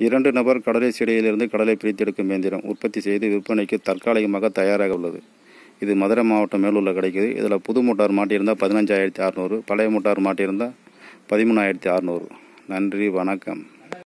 2 நபர் கடலை செடியிலிருந்து கடலை பிரித்தெடுக்கும் இயந்திரம் உற்பத்தி செய்து விற்பனைக்கு தற்காலிகமாக தயாராக உள்ளது. இது மதுரை மாவட்டம் மேலூரில் கிடைக்குது. இதில் புது மோட்டார் மாட்டியிருந்தால் 15,600, பழைய மோட்டார் மாட்டியிருந்தால் 13,600. நன்றி, வணக்கம்.